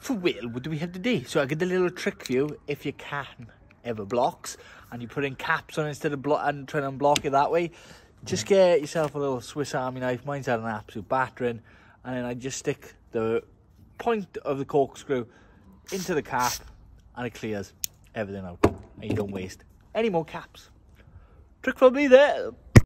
So well, what do we have today? So I got a little trick for you if you can ever blocks and you put in caps on instead of and trying to unblock it that way. Just get yourself a little Swiss Army knife. Mine's had an absolute battering, and then I just stick the point of the corkscrew into the cap and it clears everything out and you don't waste any more caps. Trick from me there.